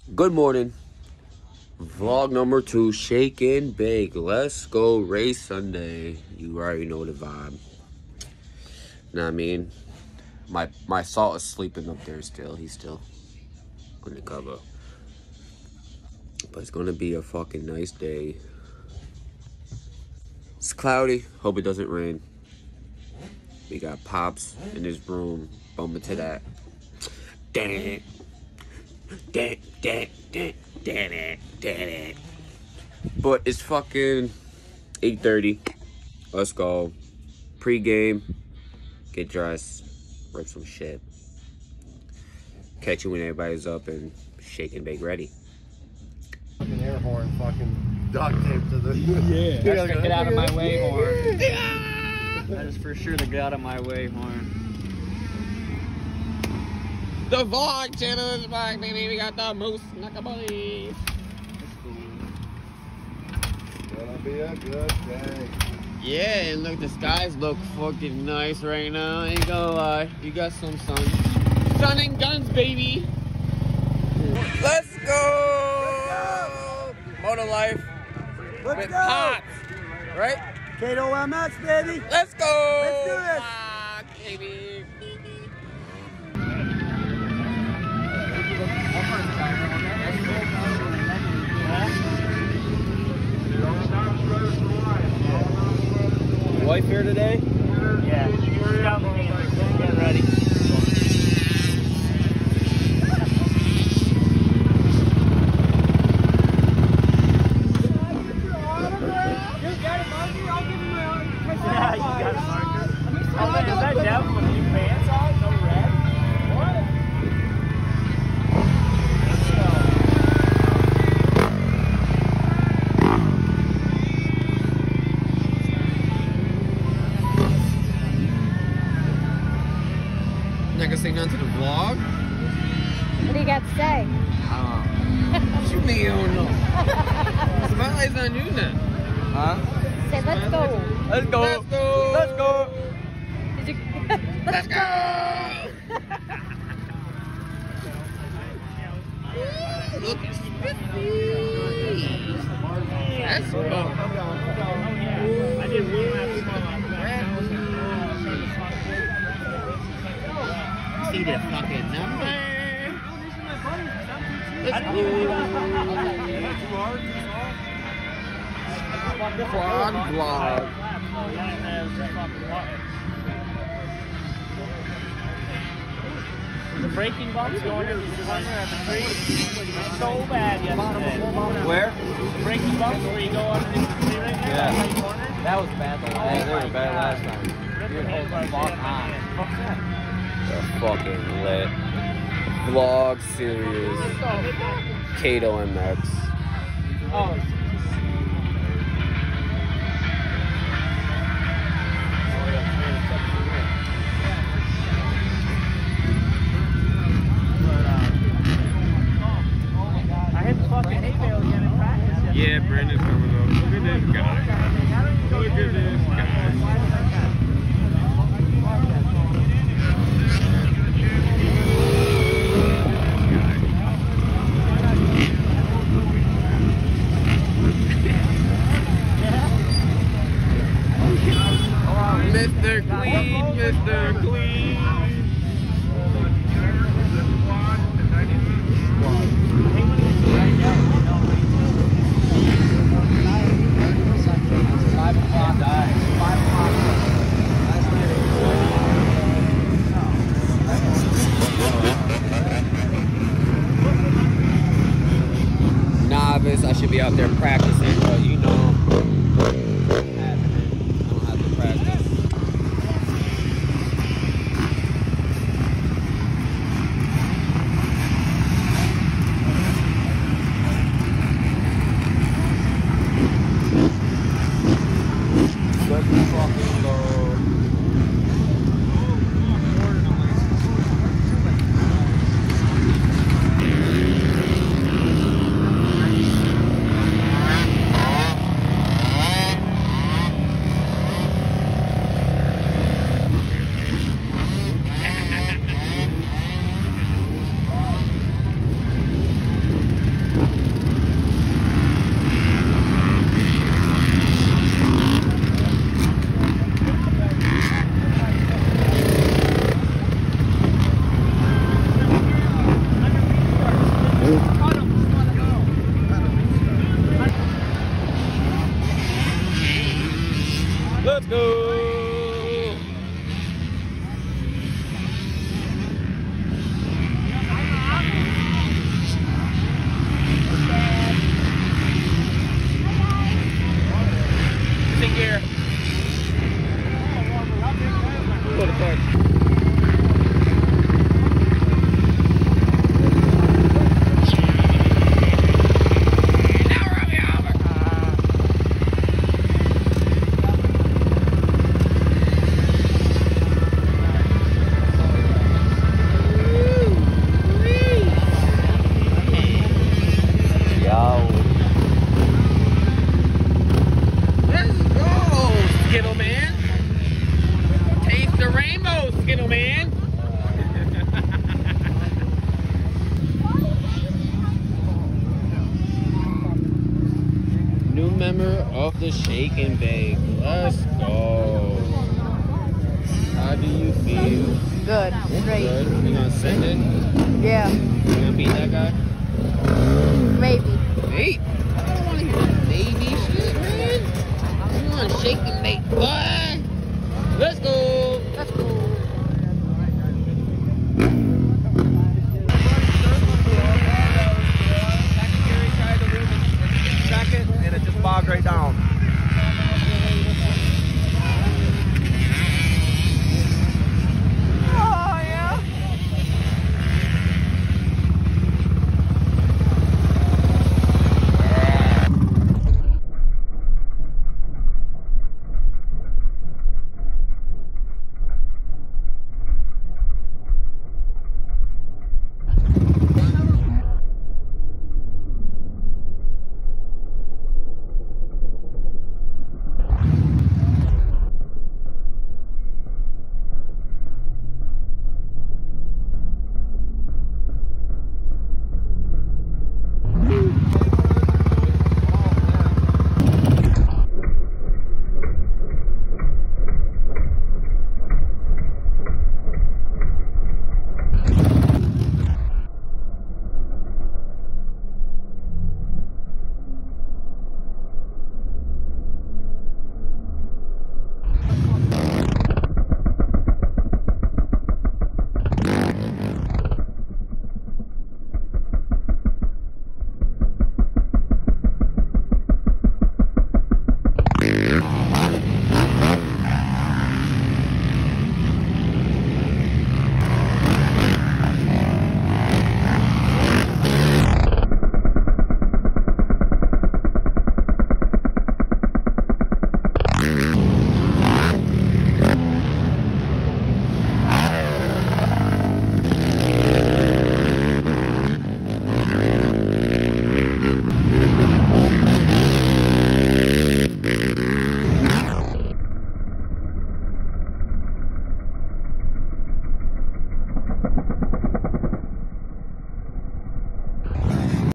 Good morning. Vlog number 2, Shake and Bake. Let's go race Sunday. You already know the vibe. Know what I mean? My Salt is sleeping up there still. He's still undercover. But it's gonna be a fucking nice day. It's cloudy. Hope it doesn't rain. We got Pops in his room bumping to that. Damn. But it's fucking 8:30. Let's go. Pre-game. Get dressed. Rip some shit. Catch you when everybody's up and Shake and Bake ready. Fucking air horn, fucking duct tape to the. Yeah. That's the get out of my way horn. That is for sure the get out of my way horn. The vlog channel is back, baby. We got the moose knuckleballs. Gonna be a good day. Yeah, and look, the skies look fucking nice right now. Ain't gonna lie. You got some sun. Sun and guns, baby. Let's go! Motor life. Let's With go! Pops. Right? Kato MS, baby! Let's go! Let's do this! Fuck, baby. Wife here today? Yeah. Get ready. Yeah, you got a marker. Oh, man, is that Devin with new pants on? No red? What? Not gonna say nothing to the vlog? What do you got to say? Shoot me, you don't know. My eyes on you now. Huh? Say, let's go. Let's go. Let's go. Let's go. Did you... Let's go! Look at Spiffy. That's cool. I did one See the fucking number. Let's go. Vlog, vlog. The braking bumps going in the corner at the tree so bad yesterday. Where? The braking bumps where you go underneath the tree right there. Yeah. That was bad though. Hey, they were bad last time. You're They're fucking lit. Vlog series. Kato MX. Oh. Yeah, Brandon's coming up. Look at this guy. Look at this guy. Mr. Clean, Mr. Clean. Novice, I should be out there practicing, but you know, I don't have to practice. Let's fucking go. member of the Shake and Bake. Let's go. How do you feel? Good. Great. Good. You gonna send it? Yeah. You gonna beat that guy?